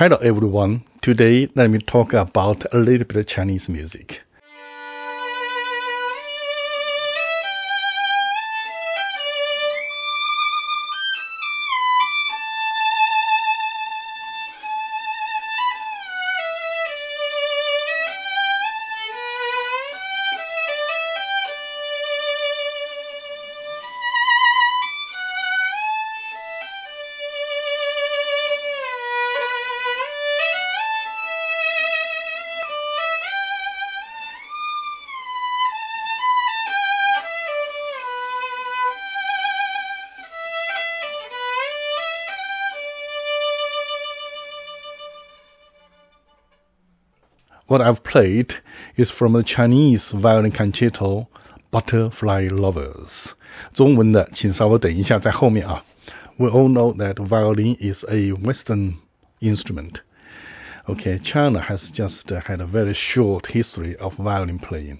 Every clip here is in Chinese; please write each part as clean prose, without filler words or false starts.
Hello everyone, today let me talk about a little bit of Chinese music. What I've played is from the Chinese violin concerto Butterfly Lovers. 中文的请稍微等一下在后面啊。We all know that violin is a Western instrument. Okay, China has just had a very short history of violin playing.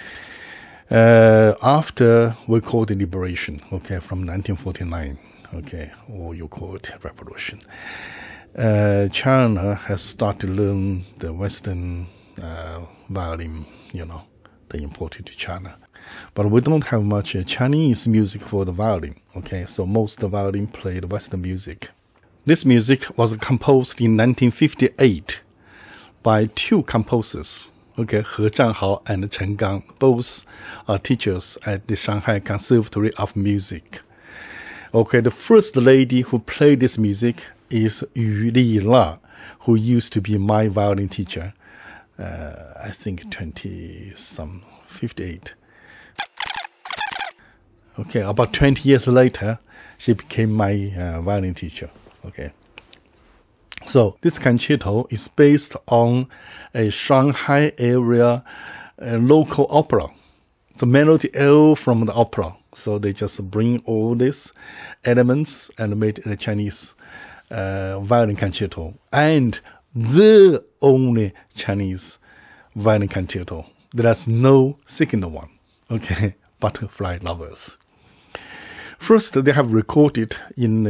After we call it liberation, okay, from 1949, okay, or you call it revolution. China has started to learn the Western violin, they imported to China. But we don't have much Chinese music for the violin, okay? So most of the violin played Western music. This music was composed in 1958 by two composers, okay, He Zhanghao and Chen Gang. Both are teachers at the Shanghai Conservatory of Music. Okay, the first lady who played this music is Yu Lila, who used to be my violin teacher. I think 58. Okay, about 20 years later, she became my violin teacher. Okay. So this concerto is based on a Shanghai area local opera. The melody L from the opera. So they just bring all these elements and made a Chinese violin concerto. And the only Chinese violin concerto. There's no second one. Okay, Butterfly Lovers. First, they have recorded in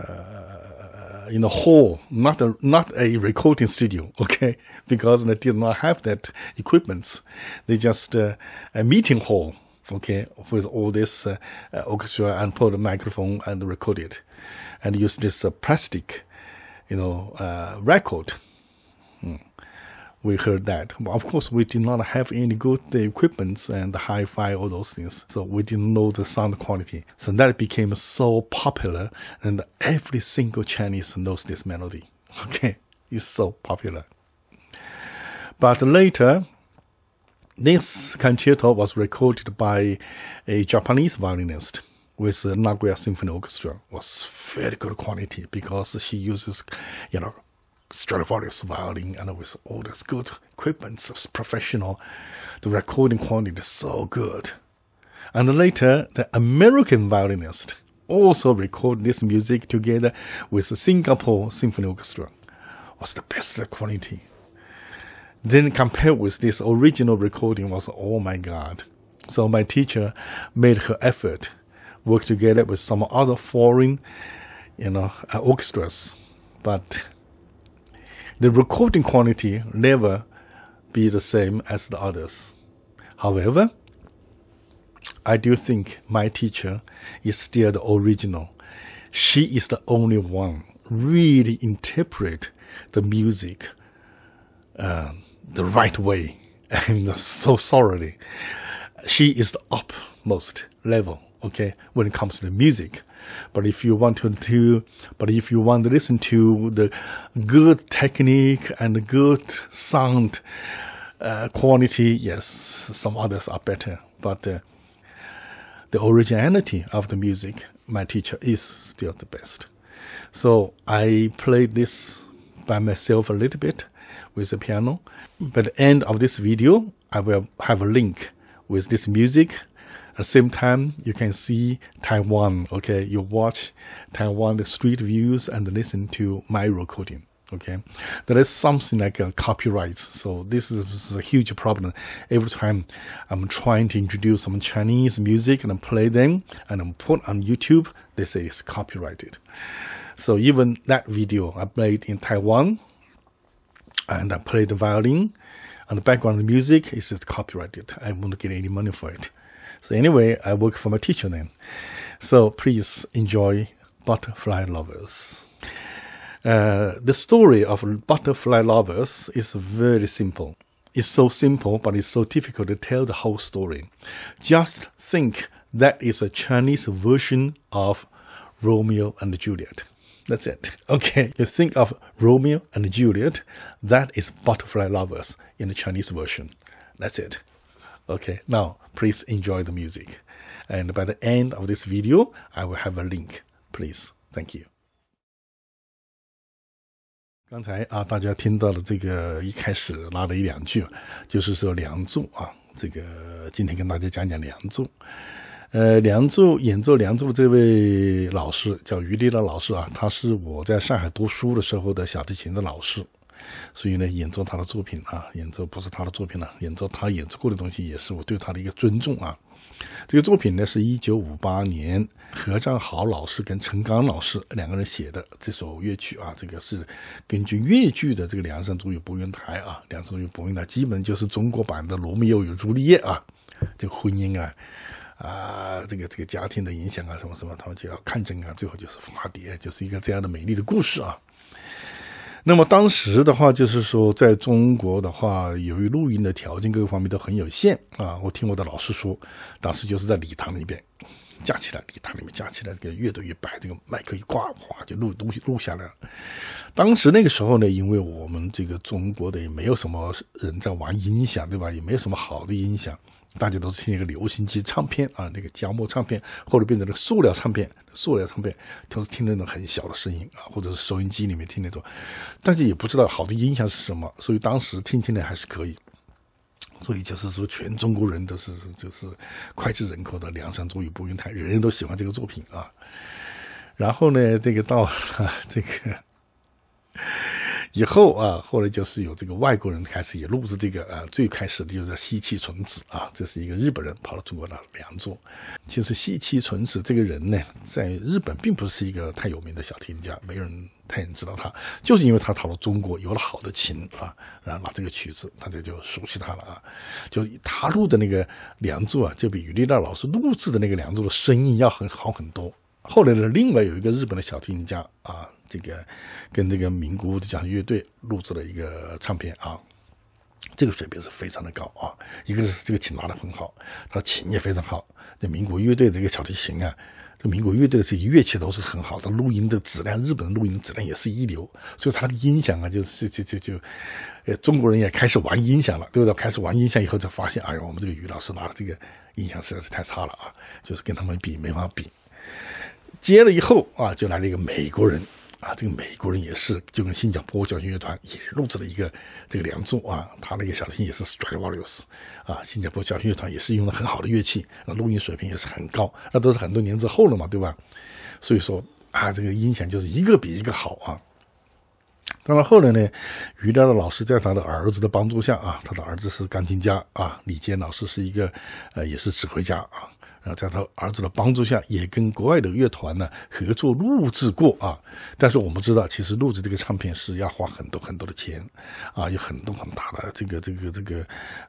a hall, not a recording studio. Okay, because they did not have that equipment. They just a meeting hall. Okay, with all this orchestra and put a microphone and record it, and use this plastic, record. We heard that. Well, of course, we did not have any good equipment and the hi-fi, all those things. So we didn't know the sound quality. So that became so popular, and every single Chinese knows this melody. Okay, it's so popular. But later, this concerto was recorded by a Japanese violinist with the Nagoya Symphony Orchestra. It was very good quality because she uses, Stradivarius violin and with all this good equipment, professional. The recording quality is so good. And later, the American violinist also recorded this music together with the Singapore Symphony Orchestra. It was the best quality. Then compared with this original recording was, oh my God. So my teacher made her effort, work together with some other foreign, orchestras. But the recording quality never be the same as the others. However, I do think my teacher is still the original. She is the only one really interpret the music the right way and so thoroughly. She is the upmost level, okay, when it comes to the music. But if you want to listen to the good technique and good sound quality, yes, some others are better. But the originality of the music, my teacher is still the best. So I played this by myself a little bit with the piano. By the end of this video, I will have a link with this music. At the same time, you can see Taiwan, okay? You watch Taiwan, the street views, and listen to my recording, okay? There is something like a copyright, so this is a huge problem. Every time I'm trying to introduce some Chinese music and play them and put on YouTube, they say it's copyrighted. So even that video I made in Taiwan, and I play the violin, and the background music is just copyrighted. I won't get any money for it. So anyway, I work for my teacher then. So please enjoy Butterfly Lovers. The story of Butterfly Lovers is very simple. It's so simple, but it's so difficult to tell the whole story. Just think that is a Chinese version of Romeo and Juliet. That's it. Okay, you think of Romeo and Juliet, that is Butterfly Lovers in the Chinese version. That's it. Okay, now please enjoy the music. And by the end of this video, I will have a link. Please, thank you. 刚才啊，大家听到的这个一开始拉了2句，就是说《梁祝》啊，这个今天跟大家讲讲《梁祝》。梁祝演奏《梁祝》的这位老师叫于丽娜老师啊，他是我在上海读书的时候的小提琴的老师，所以呢，演奏他的作品啊，演奏不是他的作品了，演奏他演奏过的东西，也是我对他的一个尊重啊。这个作品呢是1958年何占豪老师跟陈刚老师2个人写的这首乐曲啊，这个是根据越剧的这个《梁山伯与祝英台》啊，《梁山伯与祝英台》基本就是中国版的《罗密欧与朱丽叶》啊，这个婚姻这个家庭的影响啊，什么什么，他们就要抗争啊，最后就是化蝶，就是一个这样的美丽的故事啊。那么当时的话，就是说在中国的话，由于录音的条件各个方面都很有限啊。我听我的老师说，当时就是在礼堂里边架起来，礼堂里面架起来，这个乐队一摆，这个麦克一挂，哗就东西录下来了。当时那个时候呢，因为我们这个中国的也没有什么人在玩音响，对吧？也没有什么好的音响。大家都是听那个留声机唱片啊，那个胶膜唱片，或者变成那个塑料唱片都是听那种很小的声音啊，或者是收音机里面听那种，但是也不知道好的音响是什么，所以当时听的还是可以。所以就是说，全中国人都是就是脍炙人口的《梁山伯与祝英台》，人人都喜欢这个作品啊。然后呢，这个到了这个以后啊，后来就是有这个外国人开始也录制这个最开始的就是西崎纯子啊，这是一个日本人跑到中国的梁祝。其实西崎纯子这个人呢，在日本并不是一个太有名的小提琴家，没有人太知道他，就是因为他跑到中国有了好的琴啊，然后拿这个曲子，大家就熟悉他了啊。就他录的那个梁祝啊，就比于丽娜老师录制的那个梁祝的声音要好很多。后来呢，另外有一个日本的小提琴家啊，这个跟这个名古屋的交响乐队录制了一个唱片啊，这个水平是非常的高啊。一个是这个琴拿得很好，他的琴也非常好。这名古屋乐队的这个小提琴啊，这名古屋乐队的这些乐器都是很好的，录音的质量，日本的录音质量也是一流。所以他的音响啊，中国人也开始玩音响了，对不对？开始玩音响以后才发现，哎呦，我们这个于老师拿的这个音响实在是太差了啊，就是跟他们比没法比。接了以后啊，就来了一个美国人啊，这个美国人也是就跟新加坡交响乐团也录制了一个这个梁祝啊，他那个小提琴也是 Stradivarius 啊，新加坡交响乐团也是用了很好的乐器，录音水平也是很高，那都是很多年之后了嘛，对吧？所以说啊，这个音响就是一个比一个好啊。当然后来呢，于亮的老师在他的儿子的帮助下啊，他的儿子是钢琴家啊，李坚老师是一个也是指挥家啊。在他儿子的帮助下，也跟国外的乐团呢合作录制过啊。但是我们知道，其实录制这个唱片是要花很多很多的钱啊，有很多很大的这个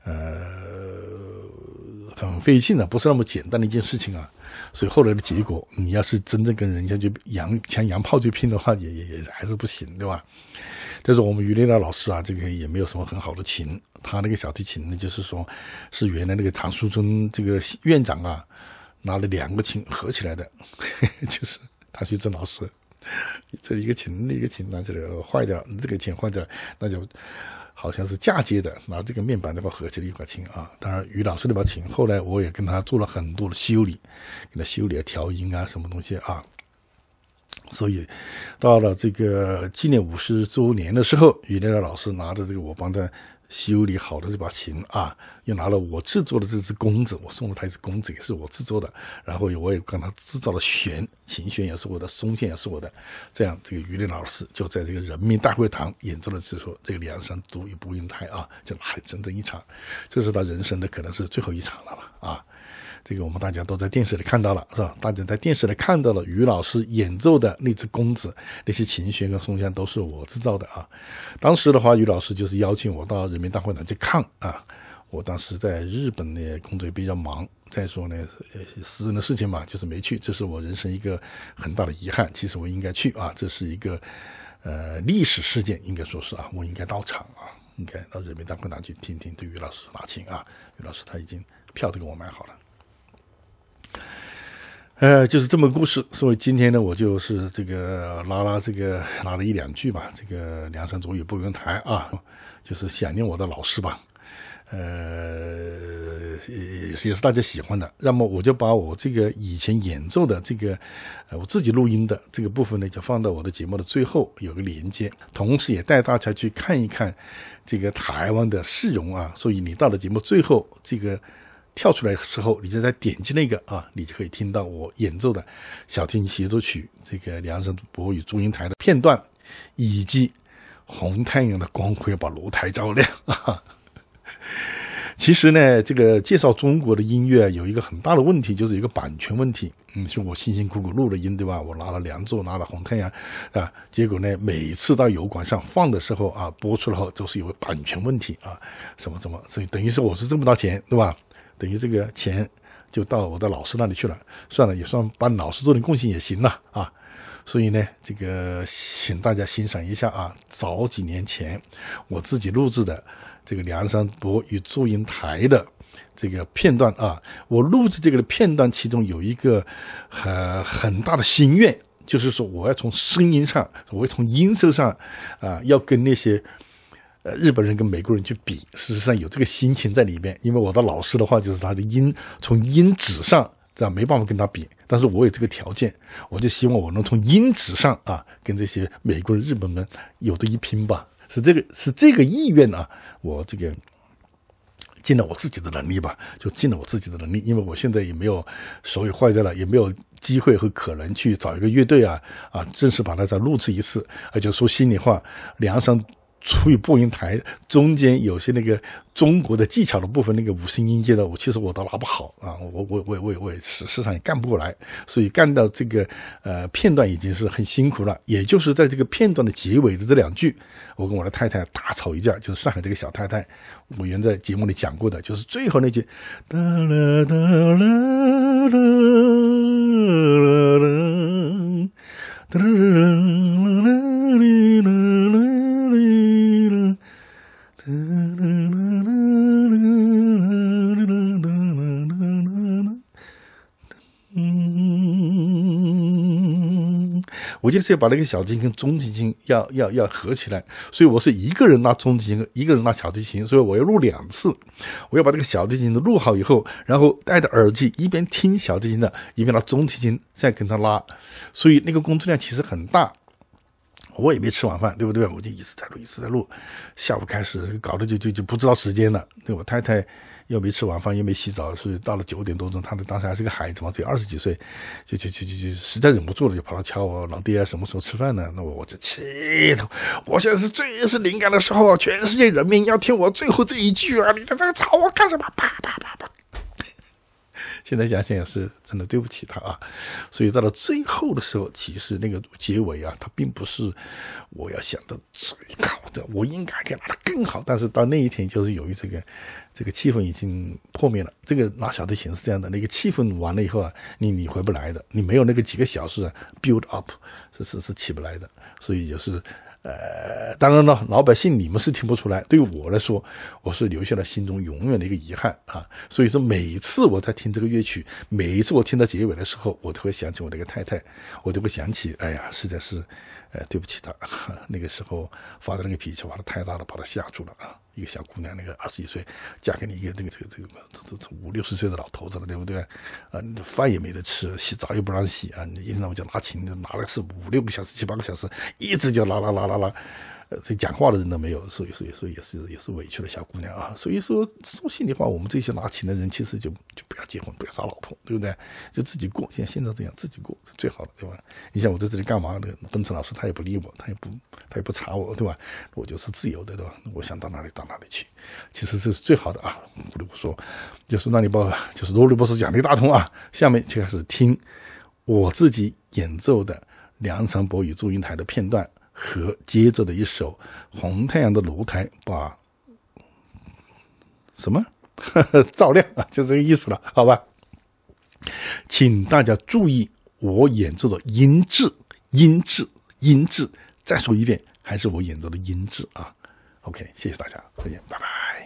很费劲的，不是那么简单的一件事情啊。所以后来的结果，你要是真正跟人家就像洋炮去拼的话，也还是不行，对吧？但是我们于丽娜老师啊，这个也没有什么很好的琴，他那个小提琴呢，就是说是原来那个唐书尊这个院长啊，拿了2个琴合起来的，就是唐书尊老师，这一个琴一个琴拿起来坏掉，这个琴坏掉，那就好像是嫁接的，拿这个面板这块合起来一把琴啊。当然于老师那把琴，后来我也跟他做了很多的修理，给他修理调音啊，什么东西啊。所以到了这个纪念50周年的时候，于丽娜老师拿着这个我帮他修理好的这把琴啊，又拿了我制作的这只弓子，我送了他一只弓子，也是我制作的，然后我也跟他制造了弦，琴弦也是我的，松弦也是我的，这样这个于丽娜老师就在这个人民大会堂演奏了这首这个梁山伯与祝英台啊，就拿了整整一场，这是他人生的可能是最后一场了吧啊。 这个我们大家都在电视里看到了，是吧？大家在电视里看到了于老师演奏的那只公子，那些琴弦跟松香都是我制造的啊。当时的话，于老师就是邀请我到人民大会堂去看啊。我当时在日本呢工作也比较忙，再说呢私人的事情嘛，就是没去，这是我人生一个很大的遗憾。其实我应该去啊，这是一个历史事件，应该说是啊，我应该到场啊，应该到人民大会堂去听听对于老师拉琴啊。于老师他已经票都给我买好了。就是这么个故事，所以今天呢，我就是这个拉了一两句吧，这个梁山伯与祝英台啊，就是想念我的老师吧。也是大家喜欢的。那么我就把我这个以前演奏的这个我自己录音的这个部分呢，就放到我的节目的最后有个连接，同时也带大家去看一看这个台湾的市容啊。所以你到了节目最后这个跳出来的时候，你再点击那个啊，你就可以听到我演奏的小提琴协奏曲这个梁山伯与祝英台的片段，以及红太阳的光辉把楼台照亮啊。其实呢，这个介绍中国的音乐有一个很大的问题，就是一个版权问题。就我辛辛苦苦录了音，对吧？我拿了梁祝，拿了红太阳啊，结果呢，每次到油管上放的时候啊，播出了后都是有版权问题啊，什么，所以等于是我是挣不到钱，对吧？等于这个钱就到我的老师那里去了，算了，也算帮老师做点贡献也行了啊。所以呢，这个请大家欣赏一下啊，早几年前我自己录制的这个梁山伯与祝英台的这个片段啊。我录制这个的片段，其中有一个很大的心愿，就是说我要从声音上，我要从音色上啊，要跟那些日本人跟美国人去比。事实上有这个心情在里面，因为我的老师的话就是他的从音质上这样没办法跟他比，但是我有这个条件，我就希望我能从音质上啊跟这些美国人日本人有的一拼吧。是这个意愿啊，我这个尽了我自己的能力吧，就尽了我自己的能力。因为我现在也没有手也坏掉了，也没有机会和可能去找一个乐队啊正式把它再录制一次。而且说心里话，梁山伯与祝英台中间有些那个中国的技巧的部分，那个五声音阶的，其实我都拿不好啊，我也事实上也干不过来，所以干到这个片段已经是很辛苦了。也就是在这个片段的结尾的这两句，我跟我的太太大吵一架，就是上海这个小太太，我原在节目里讲过的，就是最后那句哒啦哒啦啦啦哒啦啦啦啦。我就是要把那个小提琴跟中提琴要合起来，所以我是一个人拉中提琴，一个人拉小提琴，所以我要录2次。我要把这个小提琴的录好以后，然后戴着耳机一边听小提琴的，一边拉中提琴再跟他拉，所以那个工作量其实很大。我也没吃晚饭，对不对？我就一直在录，下午开始搞得就不知道时间了。对，我太太又没吃晚饭，又没洗澡，所以到了9点多钟，她当时还是个孩子嘛，只有20几岁，就实在忍不住了，就跑来敲我，老爹什么时候吃饭呢？那我就气头，我现在是最是灵感的时候啊，全世界人民要听我最后这一句啊，你在这里吵我干什么？啪啪啪啪。现在想想也是真的对不起他啊，所以到了最后的时候，其实那个结尾啊，它并不是我要想的最好的，我应该可以拿得更好，但是到那一天，就是由于这个气氛已经破灭了。这个拿小提琴是这样的，那个气氛完了以后啊，你回不来的，你没有那个几个小时啊 build up 是起不来的，所以就是当然了，老百姓你们是听不出来，对于我来说，我是留下了心中永远的一个遗憾啊。所以说每次我在听这个乐曲，每一次我听到结尾的时候，我都会想起我那个太太，我都会想起，哎呀，实在是对不起她，那个时候发的那个脾气把她太大了，把她吓住了啊。一个小姑娘，那个20几岁，嫁给你一个这个50、60岁的老头子了，对不对？饭也没得吃，洗澡又不让洗啊！你一天到晚就拉琴，拿了是5、6个小时、7、8个小时，一直就拉。 这讲话的人都没有，所以也是委屈了小姑娘啊。所以说心里话，我们这些拿钱的人其实就不要结婚，不要找老婆，对不对？就自己过，现在这样自己过是最好的，对吧？你像我在这里干嘛呢？奔驰老师他也不理我，他也不查我，对吧？我就是自由的，对吧？我想到哪里到哪里去，其实这是最好的啊。不得不说，就是罗里博士讲的一大通啊。下面就开始听我自己演奏的梁山伯与祝英台的片段。和接着的一首红太阳的楼台把什么照亮啊，就这个意思了，好吧？请大家注意我演奏的音质，再说一遍，还是我演奏的音质啊。OK， 谢谢大家，再见，拜拜。